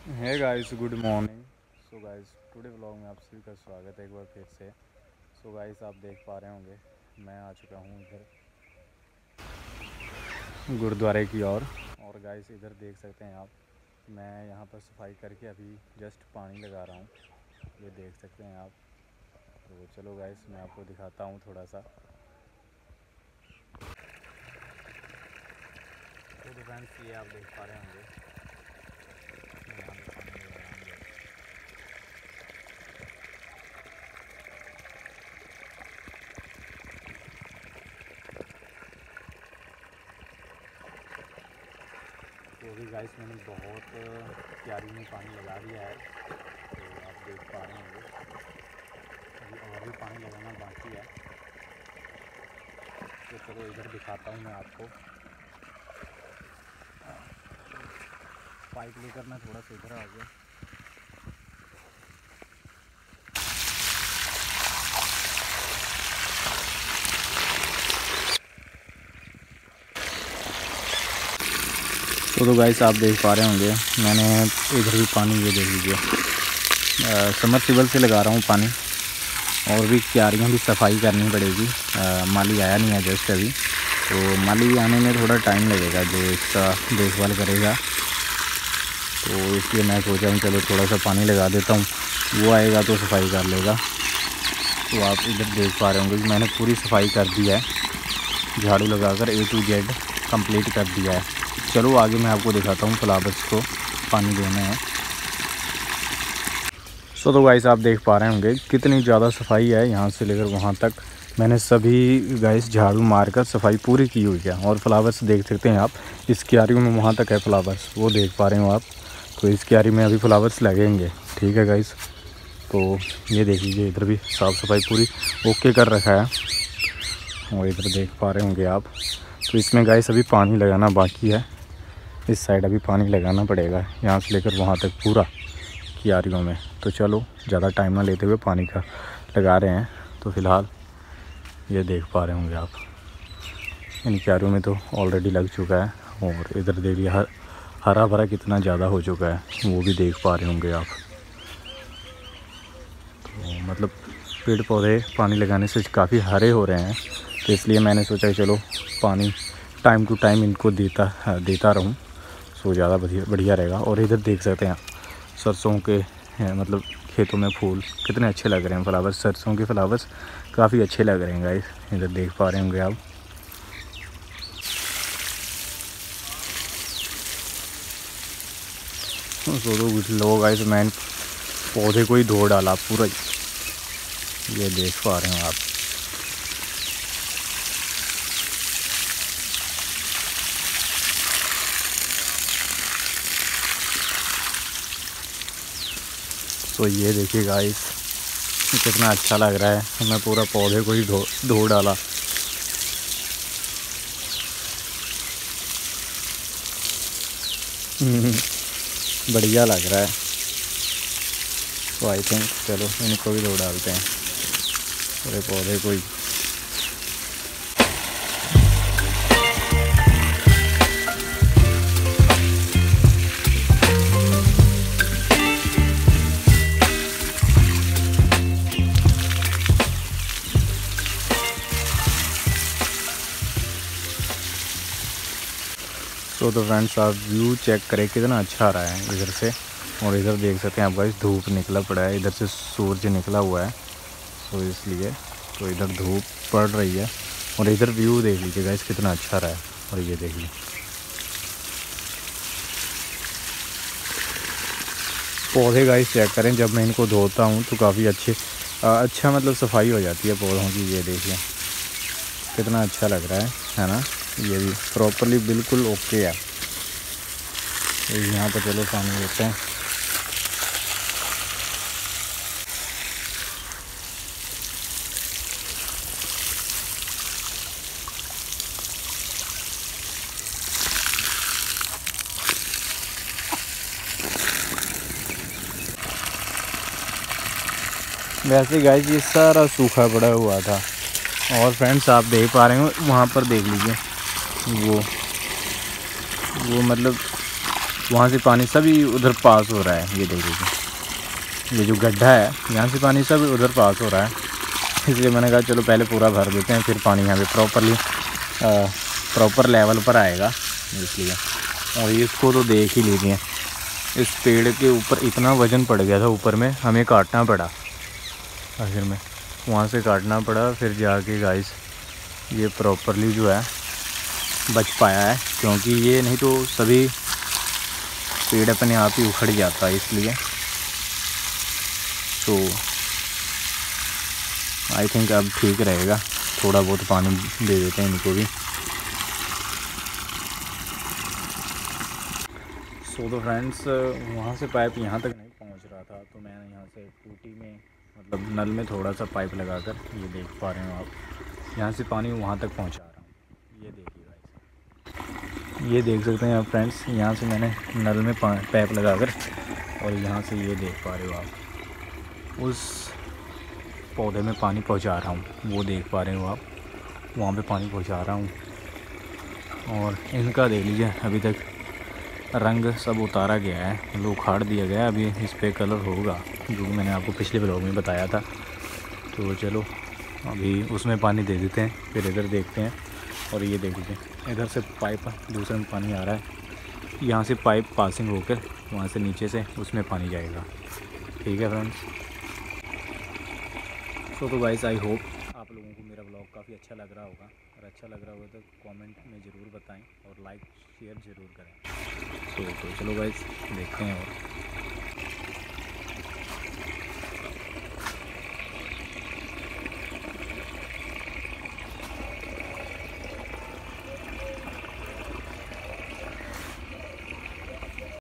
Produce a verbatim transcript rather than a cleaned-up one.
है guys, good morning. So guys, today vlog में आप सभी का स्वागत है एक बार फिर से। सो गाइस, आप देख पा रहे होंगे मैं आ चुका हूँ इधर गुरुद्वारे की ओर। और, और गाइस इधर देख सकते हैं आप, मैं यहाँ पर सफाई करके अभी जस्ट पानी लगा रहा हूँ। ये देख सकते हैं आप। तो चलो गाइस, मैं आपको दिखाता हूँ थोड़ा सा। तो फ्रेंड्स, ये आप देख पा रहे होंगे मैं यहाँ पर पानी लगा रहा हूँ। तो अभी गाइस मैंने बहुत क्यारी में पानी लगा दिया है, तो आप देख पा रहे होंगे अभी और भी पानी लगाना बाकी है। तो चलो इधर दिखाता हूँ मैं आपको। पाइप लेकर मैं थोड़ा सा इधर आ गया। तो तो गाइस, आप देख पा रहे होंगे मैंने इधर भी पानी, ये देख लीजिए समरसिबल से लगा रहा हूँ पानी। और भी क्यारियाँ भी सफाई करनी पड़ेगी। आ, माली आया नहीं है जस्ट अभी, तो माली आने में थोड़ा टाइम लगेगा जो इसका देखभाल करेगा। तो इसलिए मैं सोचा हूँ चलो थोड़ा सा पानी लगा देता हूँ, वो आएगा तो सफाई कर लेगा। तो आप इधर देख पा रहे होंगे कि मैंने पूरी सफाई कर दी है, झाड़ू लगाकर ए टू जेड कंप्लीट कर दिया है। चलो आगे मैं आपको दिखाता हूँ फ्लावर्स को पानी देना है। सो तो गाइस, आप देख पा रहे होंगे कितनी ज़्यादा सफाई है यहाँ से लेकर वहाँ तक। मैंने सभी गाइस झाड़ू मारकर सफाई पूरी की हुई है। और फ्लावर्स देख सकते हैं आप, इस क्यारी में वहाँ तक है फ्लावर्स, वो देख पा रहे हो आप। तो इस क्यारी में अभी फ्लावर्स लगेंगे, ठीक है गाइस। तो ये देख लीजिए, इधर भी साफ़ सफाई पूरी ओके कर रखा है। और इधर देख पा रहे होंगे आप। तो इसमें गाइस अभी पानी लगाना बाकी है। इस साइड अभी पानी लगाना पड़ेगा, यहाँ से लेकर वहाँ तक पूरा क्यारियों में। तो चलो ज़्यादा टाइम ना लेते हुए पानी का लगा रहे हैं। तो फ़िलहाल ये देख पा रहे होंगे आप, इन क्यारियों में तो ऑलरेडी लग चुका है। और इधर देखिए हर हरा भरा कितना ज़्यादा हो चुका है, वो भी देख पा रहे होंगे आप। तो मतलब पेड़ पौधे पानी लगाने से काफ़ी हरे हो रहे हैं। तो इसलिए मैंने सोचा कि चलो पानी टाइम टू टाइम इनको देता देता रहूं, सो ज़्यादा बढ़िया बढ़िया रहेगा। और इधर देख सकते हैं आप सरसों के मतलब खेतों में फूल कितने अच्छे लग रहे हैं। फ्लावर्स, सरसों के फ्लावर्स काफ़ी अच्छे लग रहे हैं गाइस, इधर देख पा रहे होंगे आप। सो तो कुछ लोग गाइस, मैंने पौधे को ही धो डाला पूरा, ये देख पा रहे हो आप। तो ये देखिए गाइस, कितना अच्छा लग रहा है। मैं पूरा पौधे को ही धो धो डाला। बढ़िया लग रहा है। तो आई थिंक चलो इनको भी धो डालते हैं, पूरे पौधे को ही। तो तो फ्रेंड्स, आप व्यू चेक करें कितना अच्छा आ रहा है इधर से। और इधर देख सकते हैं आप गाइस, धूप निकला पड़ा है, इधर से सूरज निकला हुआ है, तो इसलिए तो इधर धूप पड़ रही है। और इधर व्यू देख लीजिए गाइस, कितना अच्छा रहा है। और ये देख लीजिए पौधे गाइस, चेक करें जब मैं इनको धोता हूँ तो काफ़ी अच्छे अच्छा मतलब सफाई हो जाती है पौधों की। ये देखिए कितना अच्छा लग रहा है है ना। ये भी प्रॉपरली बिल्कुल ओके है। तो यहाँ पर चलो पानी देते हैं। वैसे गाइस ये सारा सूखा पड़ा हुआ था। और फ्रेंड्स, आप देख पा रहे हो वहाँ पर देख लीजिए, वो वो मतलब वहाँ से पानी सभी उधर पास हो रहा है। ये देख लीजिए, ये जो गड्ढा है यहाँ से पानी सब उधर पास हो रहा है। इसलिए मैंने कहा चलो पहले पूरा भर देते हैं, फिर पानी यहाँ पे प्रॉपरली प्रॉपर लेवल पर आएगा, इसलिए। और इसको तो देख ही लीजिए, इस पेड़ के ऊपर इतना वज़न पड़ गया था, ऊपर में हमें काटना पड़ा आखिर में, वहाँ से काटना पड़ा फिर जाके गाइस ये प्रॉपरली जो है बच पाया है, क्योंकि ये नहीं तो सभी पेड़ अपने आप ही उखड़ जाता है। इसलिए तो आई थिंक अब ठीक रहेगा, थोड़ा बहुत पानी दे देते हैं इनको भी। सो तो फ्रेंड्स, वहाँ से पाइप यहाँ तक नहीं पहुँच रहा था, तो मैंने यहाँ से टूटी में मतलब नल में थोड़ा सा पाइप लगाकर, ये देख पा रहे हो आप, यहाँ से पानी वहाँ तक पहुँचा रहा हूँ। ये देखिए गाइस, ये देख सकते हैं आप फ्रेंड्स, यहाँ से मैंने नल में पाइप लगाकर, और यहाँ से ये देख पा रहे हो आप उस पौधे में पानी पहुँचा रहा हूँ, वो देख पा रहे हो आप, वहाँ पे पानी पहुँचा रहा हूँ। और इनका देख लीजिए, अभी तक रंग सब उतारा गया है, मतलब उखाड़ दिया गया है, अभी इस पर कलर होगा, जो मैंने आपको पिछले ब्लॉग में बताया था। तो चलो अभी उसमें पानी दे देते हैं, फिर इधर देखते हैं। और ये देख लीजिए, इधर से पाइप दूसरे में पानी आ रहा है, यहाँ से पाइप पासिंग होकर वहाँ से नीचे से उसमें पानी जाएगा। ठीक है फ्रेंड्स। सो तो गाइस, आई होप आप लोगों को मेरा ब्लॉग काफ़ी अच्छा लग रहा होगा, और अच्छा लग रहा होगा तो कमेंट में ज़रूर बताएं और लाइक शेयर ज़रूर करें। तो, तो चलो गाइस देखते हैं और